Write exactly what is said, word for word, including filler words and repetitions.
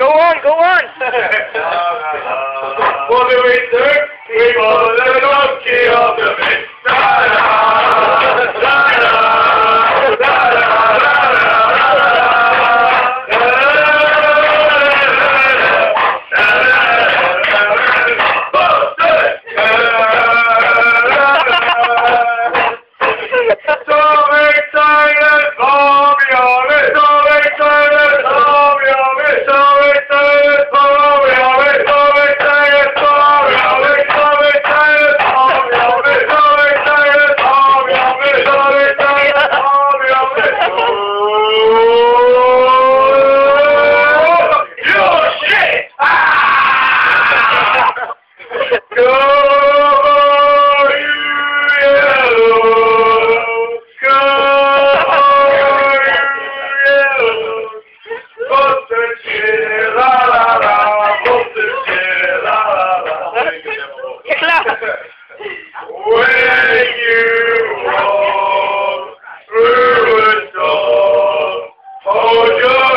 Go on, go on. What do we do? We follow the donkey of the mist. La la la la la When you walk through a storm, hold your